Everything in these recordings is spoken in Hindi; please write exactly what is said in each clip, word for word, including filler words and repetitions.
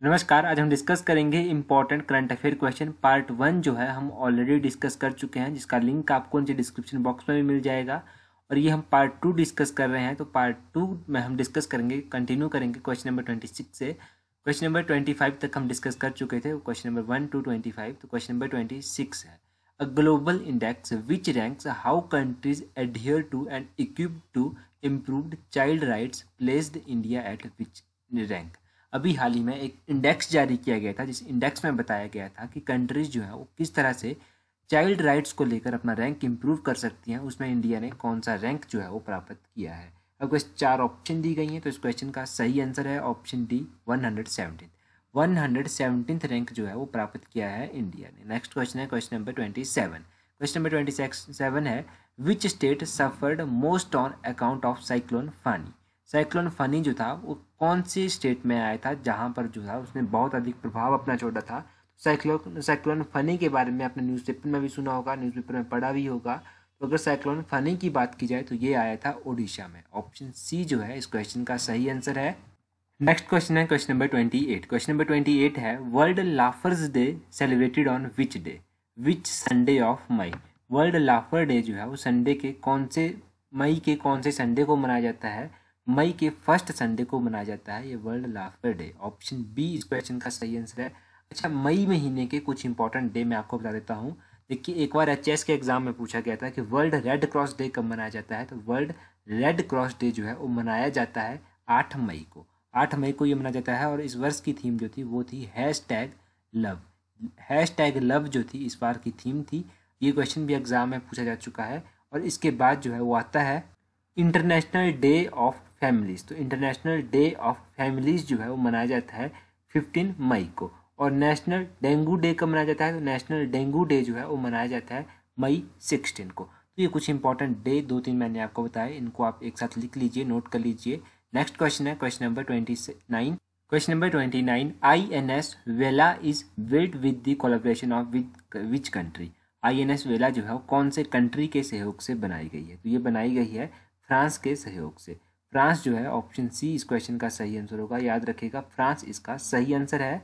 नमस्कार। आज हम डिस्कस करेंगे important current affair question part one जो है हम ऑलरेडी डिस्कस कर चुके हैं, जिसका लिंक आपको नीचे डिस्क्रिप्शन बॉक्स में भी मिल जाएगा। और ये हम पार्ट टू डिस्कस कर रहे हैं, तो पार्ट टू में हम डिस्कस करेंगे, कंटिन्यू करेंगे क्वेश्चन नंबर ट्वेंटी सिक्स से। क्वेश्चन नंबर ट्वेंटी फाइव तक हम डिस्कस कर चुके थे, question number one two twenty five. तो क्वेश्चन नंबर ट्वेंटी सिक्स है, a global index which ranks how countries adhere to and equip to improved child rights placed India at which rank. अभी हाल ही में एक इंडेक्स जारी किया गया था, जिस इंडेक्स में बताया गया था कि कंट्रीज जो है वो किस तरह से चाइल्ड राइट्स को लेकर अपना रैंक इंप्रूव कर सकती हैं। उसमें इंडिया ने कौन सा रैंक जो है वो प्राप्त किया है। अब कुछ चार ऑप्शन दी गई हैं, तो इस क्वेश्चन का सही आंसर है option D one hundred seventeen. One hundred seventeenth rank जो है वो प्राप्त किया है इंडिया ने। नेक्स्ट क्वेश्चन है question number twenty seven. Question number twenty seven है, which state suffered most on account of cyclone Fani. Cyclone Fani जो था वो कौन सी स्टेट में आया था जहां पर जो था उसने बहुत अधिक प्रभाव अपना छोड़ा था। साइक्लोन साइक्लोन फनी के बारे में आपने न्यूज़पेपर में भी सुना होगा, न्यूज़पेपर में पढ़ा भी होगा। तो अगर साइक्लोन फनी की बात की जाए तो ये आया था ओडिशा में। ऑप्शन सी जो है इस क्वेश्चन का सही आंसर है। नेक्स्ट क्वेश्चन है question number twenty eight. Question number twenty eight है, world laughers day celebrated on which day, which Sunday of May. World laughter day जो है वो संडे के कौन से मई के कौन से संडे को मनाया जाता है। मई के फर्स्ट संडे को मनाया जाता है ये world laughter day. Option B इस क्वेश्चन का सही आंसर है। अच्छा, मई महीने के कुछ इंपॉर्टेंट डे मैं आपको बता देता हूँ। देखिए, एक बार एच एस के एग्जाम में पूछा गया था कि वर्ल्ड रेड क्रॉस डे कब मनाया जाता है। तो वर्ल्ड रेड क्रॉस डे जो है वो मनाया जाता है आठ मई को। आठ मई को ये मनाया जाता है। और इस वर्ष की थीम जो थी वो थी hashtag love. Hashtag love जो थी इस बार की थीम थी। ये क्वेश्चन भी एग्जाम में पूछा जा चुका है। और इसके बाद जो है वो आता है इंटरनेशनल डे ऑफ फैमिलीज। तो इंटरनेशनल डे ऑफ फैमिलीज जो है वो मनाया जाता है फिफ्टीन मई को। और नेशनल डेंगू डे कब मनाया जाता है। तो नेशनल डेंगू डे जो है वो मनाया जाता है मई सिक्सटीन को। तो ये कुछ इंपॉर्टेंट डे दो तीन मैंने आपको बताए, इनको आप एक साथ लिख लीजिए, नोट कर लीजिए। नेक्स्ट क्वेश्चन है question number twenty nine. Question number twenty nine, I N S Vela is built with the collaboration of which country. I N S Vela जो है वो कौन से कंट्री के सहयोग से बनाई गई है। तो ये बनाई गई है फ्रांस के सहयोग से। फ्रांस जो है, ऑप्शन सी इस क्वेश्चन का सही आंसर होगा। याद रखिएगा, फ्रांस इसका सही आंसर है।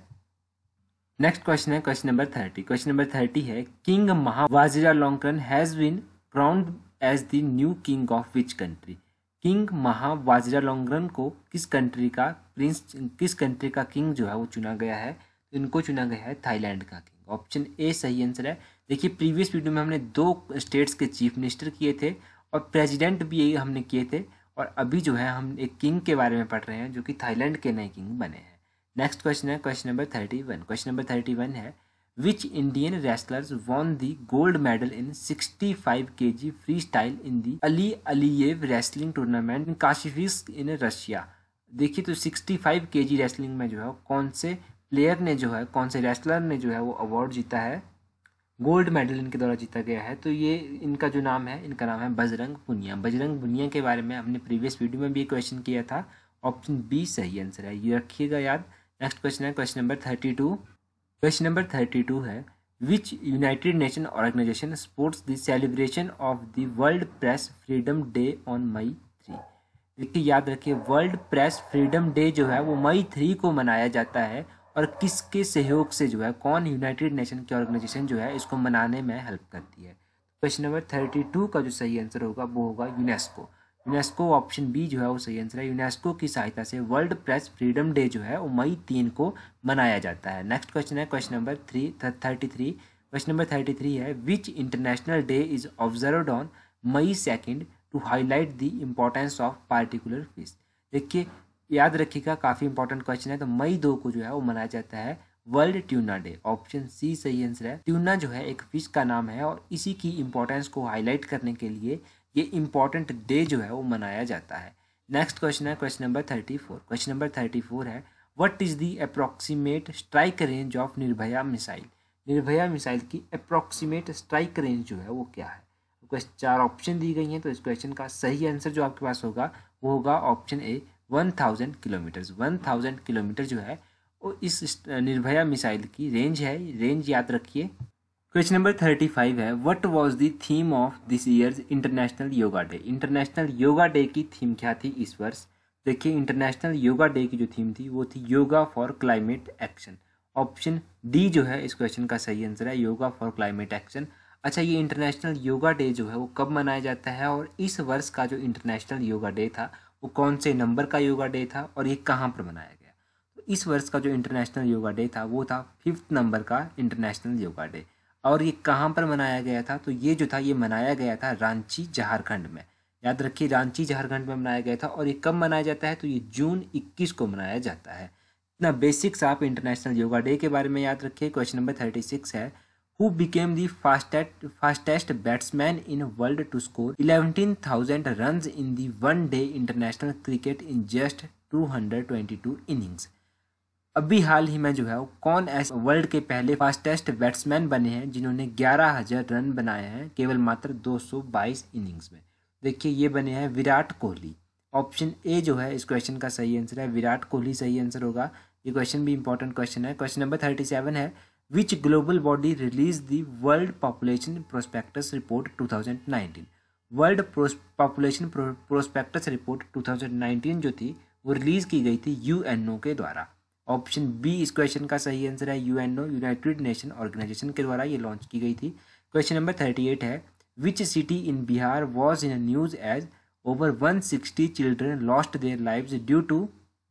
नेक्स्ट क्वेश्चन है question number thirty. Question number thirty है, king Maha Vajiralongkorn has been crowned as the new king of which country. King Maha Vajiralongkorn को किस कंट्री का प्रिंस, किस कंट्री का किंग जो है वो चुना गया है। तो इनको चुना गया है थाईलैंड का किंग। ऑप्शन ए सही आंसर है। देखिए, प्रीवियस वीडियो में हमने दो स्टेट्स के चीफ मिनिस्टर किए थे और प्रेसिडेंट भी यही हमने किए थे। और अभी जो है हम एक किंग के बारे में पढ़ रहे हैं जो कि थाईलैंड के नए किंग बने हैं। नेक्स्ट क्वेश्चन है question number thirty one. Question number thirty one है, which Indian wrestlers won the gold medal in sixty five K G freestyle in the Ali Aliyev wrestling tournament in Kaspiysk in Russia. देखिए, तो सिक्सटी फाइव के जी रेसलिंग में जो है कौन से प्लेयर ने जो है, कौन से रेसलर ने जो है वो अवार्ड जीता है, गोल्ड मेडल इनके द्वारा जीता गया है। तो ये इनका जो नाम है, इनका नाम है बजरंग पुनिया। बजरंग पुनिया के बारे में हमने प्रीवियस वीडियो में भी एक क्वेश्चन किया था। ऑप्शन बी सही आंसर है, ये रखिएगा याद। नेक्स्ट क्वेश्चन है question number thirty two. Question number thirty two है, which United Nation organization supports the celebration of the world press freedom day on May three. देखिए, याद रखिए, वर्ल्ड प्रेस फ्रीडम डे जो है वो मई थ्री को मनाया जाता है। और किसके सहयोग से जो है, कौन यूनाइटेड नेशन की ऑर्गेनाइजेशन जो है इसको मनाने में हेल्प करती है। क्वेश्चन नंबर थर्टी टू का जो सही आंसर होगा वो होगा यूनेस्को। यूनेस्को, ऑप्शन बी जो है वो सही आंसर है। यूनेस्को की सहायता से वर्ल्ड प्रेस फ्रीडम डे जो है वो मई तीन को मनाया जाता है। नेक्स्ट क्वेश्चन है question number three thirty three. Question number thirty three है, which international day is observed on May second to highlight the importance of particular fish. देखिए, याद रखिएगा, काफ़ी इंपॉर्टेंट क्वेश्चन है। तो मई दो को जो है वो मनाया जाता है world tuna day. Option C सही आंसर है। ट्यूना जो है एक फिश का नाम है और इसी की इंपॉर्टेंस को हाईलाइट करने के लिए ये इंपॉर्टेंट डे जो है वो मनाया जाता है। नेक्स्ट क्वेश्चन है question number thirty four. Question number thirty four है, what is the approximate strike range of Nirbhay missile. Nirbhay missile की अप्रोक्सीमेट स्ट्राइक रेंज जो है वो क्या है। क्वेश्चन चार ऑप्शन दी गई हैं, तो इस क्वेश्चन का सही आंसर जो आपके पास होगा वो होगा option A one thousand kilometres. One thousand kilometre जो है वो इस निर्भया मिसाइल की रेंज है। रेंज याद रखिए। क्वेश्चन नंबर थर्टी फाइव है, what was the theme of this year's international yoga day. International yoga day की थीम क्या थी इस वर्ष। देखिए इंटरनेशनल योगा डे की जो थीम थी वो थी yoga for climate action. Option D जो है इस क्वेश्चन का सही आंसर है, योगा फॉर क्लाइमेट एक्शन। अच्छा, ये इंटरनेशनल योगा डे जो है वो कब मनाया जाता है और इस वर्ष का जो इंटरनेशनल योगा डे था वो कौन से नंबर का योगा डे था और ये कहाँ पर मनाया गया? तो इस वर्ष का जो इंटरनेशनल योगा डे था वो था फिफ्थ नंबर का इंटरनेशनल योगा डे। और ये कहाँ पर मनाया गया था? तो ये जो था ये मनाया गया था रांची झारखंड में। याद रखिए रांची झारखंड में मनाया गया था। और ये कब मनाया जाता है? तो ये जून इक्कीस को मनाया जाता है। इतना बेसिक्स आप इंटरनेशनल योगा डे के बारे में याद रखिए। क्वेश्चन नंबर थर्टी सिक्स है, who became the fastest fastest batsman in world to score eleven thousand runs in the one day international cricket in just two hundred twenty two innings. अभी हाल ही में जो है वो कौन ऐसे वर्ल्ड के पहले फास्टेस्ट बैट्समैन बने हैं जिन्होंने ग्यारह हज़ार रन बनाए हैं केवल मात्र दो सौ बाईस इनिंग्स में? देखिए ये बने हैं विराट कोहली। ऑप्शन ए जो है इस क्वेश्चन का सही आंसर है, विराट कोहली सही आंसर होगा। ये क्वेश्चन भी इंपॉर्टेंट क्वेश्चन है। क्वेश्चन नंबर थर्टी सेवन है, which global body release the world population prospects report two thousand nineteen? World population prospects report two thousand nineteen जो थी वो रिलीज की गई थी यूएनओ के द्वारा। ऑप्शन बी इस क्वेश्चन का सही आंसर है, यूएनओ यूनाइटेड नेशन ऑर्गेनाइजेशन के द्वारा ये लॉन्च की गई थी। क्वेश्चन नंबर थर्टी एट है, which city in Bihar was in news as over one sixty children lost their lives due to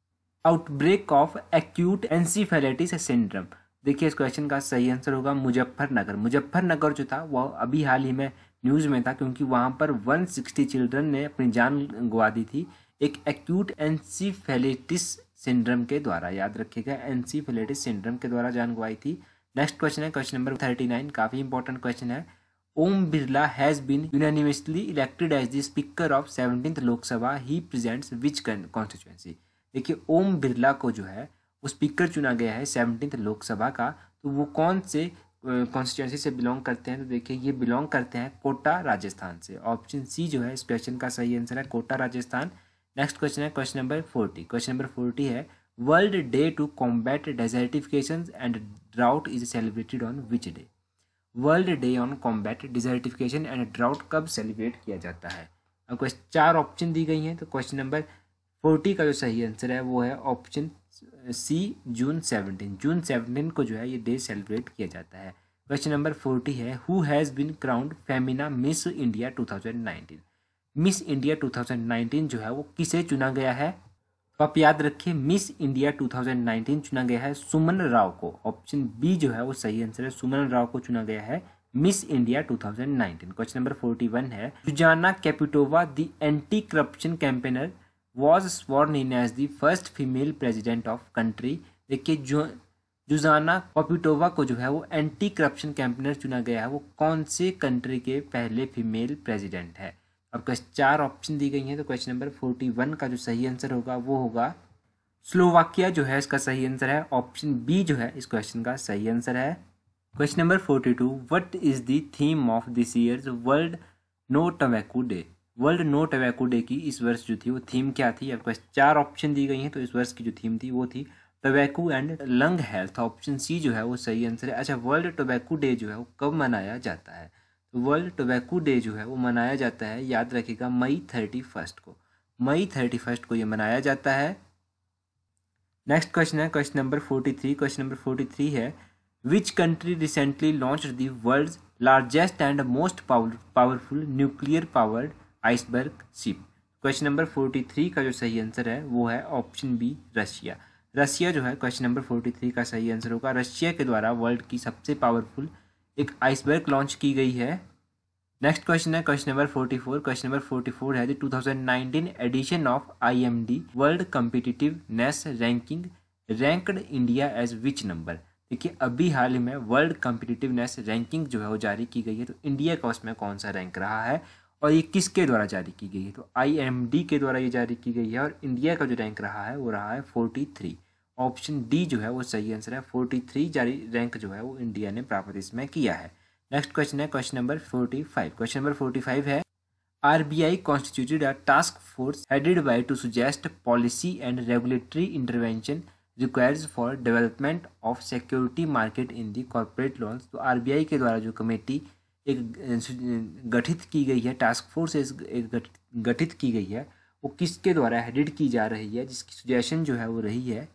outbreak of acute encephalitis syndrome? देखिए इस क्वेश्चन का सही आंसर होगा मुजफ्फरनगर। मुजफ्फरनगर जो था वह अभी हाल ही में न्यूज़ में था क्योंकि वहाँ पर वन सिक्सटी चिल्ड्रन ने अपनी जान गंवा दी थी एक एक्यूट एनसीफेलाइटिस सिंड्रोम के द्वारा। याद रखिएगा एनसीफेलाइटिस सिंड्रोम के द्वारा जान गंवाई थी। नेक्स्ट क्वेश्चन है क्वेश्चन नंबर थर्टी नाइन, काफ़ी इंपॉर्टेंट क्वेश्चन है। Om Birla has been unanimously elected as the speaker of seventeenth Lok Sabha, he presents which constituency? देखिए ओम बिरला को जो है वो स्पीकर चुना गया है सेवनटीन्थ लोकसभा का, तो वो कौन से कॉन्स्टिट्यूएंसी से बिलोंग करते हैं? तो देखिए ये बिलोंग करते हैं कोटा राजस्थान से। ऑप्शन सी जो है इस क्वेश्चन का सही आंसर है, कोटा राजस्थान। नेक्स्ट क्वेश्चन है question number forty. Question number forty है, world day to combat desertification and drought is celebrated on which day? World day on combat desertification and drought कब सेलिब्रेट किया जाता है? अब क्वेश्चन चार ऑप्शन दी गई हैं, तो क्वेश्चन नंबर फोर्टी का जो सही आंसर है वो है option C, June seventeen. June seventeen को जो है ये डे सेलिब्रेट किया जाता है। क्वेश्चन नंबर फोर्टी है, who has been crowned Femina Miss India two thousand nineteen? Miss India two thousand nineteen जो है वो किसे चुना गया है? तो आप याद रखिए Miss India two thousand nineteen चुना गया है सुमन राव को। ऑप्शन बी जो है वो सही आंसर है, सुमन राव को चुना गया है miss India two thousand nineteen. Question number forty one है, Zuzana Caputova the anti corruption campaigner was sworn in as the first female president of country. देखिए जो जुजाना कैपिटोवा को जो है वो एंटी करप्शन कैंपेनर चुना गया है, वो कौन से कंट्री के पहले फीमेल प्रेसिडेंट है? अब चार ऑप्शन दी गई हैं, तो क्वेश्चन नंबर फोर्टी वन का जो सही आंसर होगा वो होगा स्लोवाकिया जो है इसका सही आंसर है। ऑप्शन बी जो है इस क्वेश्चन का सही आंसर है। Question number forty two, what is the theme of this year's world no tobacco day? World no tobacco day की इस वर्ष जो थी वो थीम क्या थी? अब चार ऑप्शन दी गई हैं, तो इस वर्ष की जो थीम थी वो थी tobacco and lung health. Option C जो है वो सही आंसर है। अच्छा, वर्ल्ड टोबैको डे जो है वो कब मनाया जाता है? तो वर्ल्ड टोबैको डे जो है वो मनाया जाता है, याद रखिएगा, मई थर्टी फर्स्ट को। मई थर्टी फर्स्ट को ये मनाया जाता है। नेक्स्ट क्वेश्चन है question number forty three. Question number forty three है, which country recently launch the world's largest and most powerful nuclear powered iceberg ship? Question number forty three का जो सही आंसर है वो है ऑप्शन बी, रशिया। रशिया जो है क्वेश्चन नंबर फोर्टी थ्री का सही आंसर होगा। रशिया के द्वारा वर्ल्ड की सबसे पावरफुल एक आइसबर्ग लॉन्च की गई है। नेक्स्ट क्वेश्चन है question number forty four. Question number forty four है, the two thousand nineteen edition of IMD world competitiveness ranking ranked India as which number? देखिए अभी हाल ही में वर्ल्ड कॉम्पिटिटिवनेस रैंकिंग जो है वो जारी की गई है, तो इंडिया का उसमें कौन सा रैंक रहा है और ये किसके द्वारा जारी की गई है? तो आईएमडी के द्वारा ये जारी की गई है और इंडिया का जो रैंक रहा है वो रहा है फोर्टी थ्री। ऑप्शन डी जो है वो सही आंसर है, फोर्टी थ्री जारी रैंक जो है वो इंडिया ने प्राप्त इसमें किया है। नेक्स्ट क्वेश्चन है question number forty five. Question number forty five है, RBI constituted a task force headed by to suggest policy and regulatory intervention requires for development of security market in the corporate loans. तो आरबीआई के द्वारा जो कमेटी एक गठित की गई है, टास्क फोर्स एक गठित की गई है, वो किसके द्वारा एडिट की जा रही है, जिसकी सजेशन जो है वो रही है।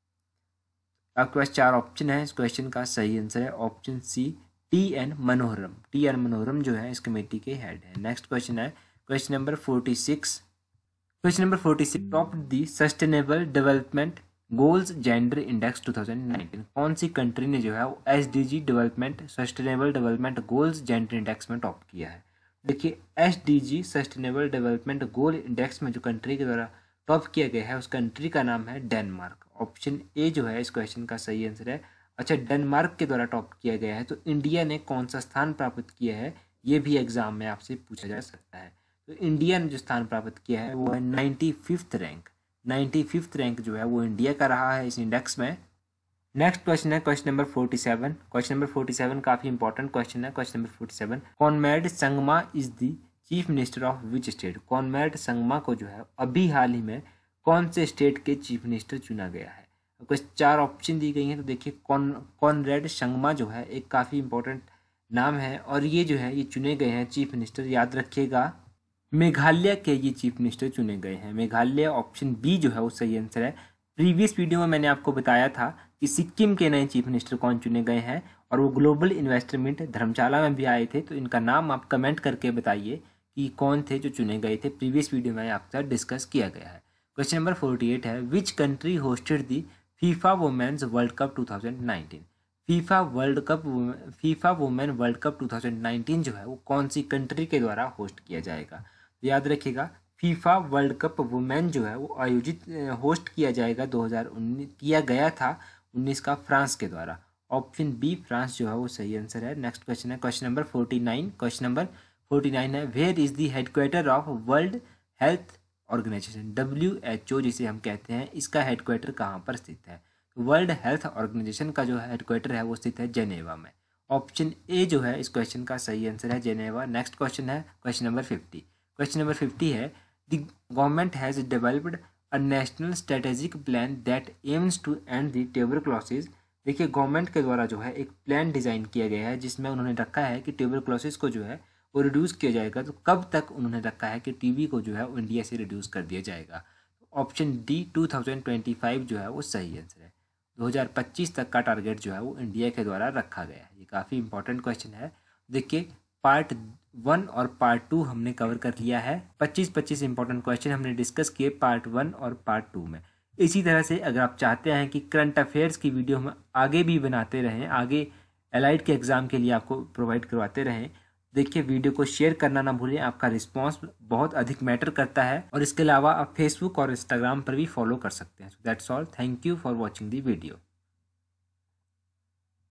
आपके पास चार ऑप्शन है, इस क्वेश्चन का सही आंसर है option C T N Manoharam. T N Manoharam जो है इस कमेटी के हेड है। नेक्स्ट क्वेश्चन है question number forty six. Question number forty six, top the sustainable development goals gender index two thousand nineteen. कौन सी कंट्री ने जो है वो S D G development sustainable development goals gender index में टॉप किया है। देखिए S D G sustainable development goal index में जो कंट्री के द्वारा टॉप किया गया है उस कंट्री का नाम है डेनमार्क। ऑप्शन ए जो है इस क्वेश्चन का सही आंसर है। अच्छा, डेनमार्क के द्वारा टॉप किया गया है तो इंडिया ने कौन सा स्थान प्राप्त किया है, ये भी एग्जाम में आपसे पूछा जा सकता है। तो इंडिया ने जो स्थान प्राप्त किया है वो है ninety fifth rank. Ninety fifth rank जो है वो इंडिया का रहा है इस इंडेक्स में। नेक्स्ट क्वेश्चन है question number forty seven. Question number forty seven काफी इंपॉर्टेंट क्वेश्चन है। Question number forty seven, Conrad Sangma is the chief minister of which state. Conrad Sangma को जो है अभी हाल ही में कौन से स्टेट के चीफ मिनिस्टर चुना गया है। कुछ चार ऑप्शन दी गई हैं, तो देखिए कॉन कॉनरेड संगमा जो है एक काफ़ी इंपॉर्टेंट नाम है और ये जो है ये चुने गए हैं चीफ मिनिस्टर, याद रखिएगा मेघालय के ये चीफ मिनिस्टर चुने गए हैं। मेघालय ऑप्शन बी जो है वो सही आंसर है। प्रीवियस वीडियो में मैंने आपको बताया था कि सिक्किम के नए चीफ मिनिस्टर कौन चुने गए हैं और वो ग्लोबल इन्वेस्टर मीट धर्मशाला में भी आए थे, तो इनका नाम आप कमेंट करके बताइए कि कौन थे जो चुने गए थे। प्रीवियस वीडियो में आपके साथ डिस्कस किया गया है। क्वेश्चन नंबर फोर्टी एट है, which country hosted the FIFA women's world cup two thousand nineteen. FIFA world cup FIFA women world cup two thousand nineteen जो है वो कौन सी कंट्री के द्वारा होस्ट किया जाएगा। तो याद रखिएगा फीफा वर्ल्ड कप वुमेन जो है वो आयोजित होस्ट किया जाएगा दो हज़ार उन्नीस किया गया था उन्नीस का फ्रांस के द्वारा। ऑप्शन बी फ्रांस जो है वो सही आंसर है। नेक्स्ट क्वेश्चन है question number forty nine. Question number forty nine है, where is the headquarter of World Health Organization. W H O जिसे हम कहते हैं, इसका हेडक्वार्टर कहाँ पर स्थित है। वर्ल्ड हेल्थ ऑर्गेनाइजेशन का जो हेडक्वार्टर है वो स्थित है जेनेवा में। ऑप्शन ए जो है इस क्वेश्चन का सही आंसर है जेनेवा। नेक्स्ट क्वेश्चन है question number fifty. Question number fifty है, the government has developed a national strategic plan that aims to end the tuberculosis. देखिए गवर्नमेंट के द्वारा जो है एक प्लान डिजाइन किया गया है जिसमें उन्होंने रखा है कि ट्यूबरक्लोसिस को जो है वो रिड्यूस किया जाएगा। तो कब तक उन्होंने रखा है कि टीबी को जो है वो इंडिया से रिड्यूस कर दिया जाएगा। Option D two thousand twenty five जो है वो सही आंसर है। दो हज़ार पच्चीस तक का टारगेट जो है वो इंडिया के द्वारा रखा गया है। ये काफ़ी इंपॉर्टेंट क्वेश्चन है। देखिए पार्ट वन और पार्ट टू हमने कवर कर लिया है। पच्चीस पच्चीस इंपॉर्टेंट क्वेश्चन हमने डिस्कस किए पार्ट वन और पार्ट टू में। इसी तरह से अगर आप चाहते हैं कि करंट अफेयर्स की वीडियो हम आगे भी बनाते रहें, आगे एलाइड के एग्ज़ाम के लिए आपको प्रोवाइड करवाते रहें, देखिए वीडियो को शेयर करना ना भूलें। आपका रिस्पांस बहुत अधिक मैटर करता है। और इसके अलावा आप फेसबुक और इंस्टाग्राम पर भी फॉलो कर सकते हैं। So that's all, thank you for watching the video.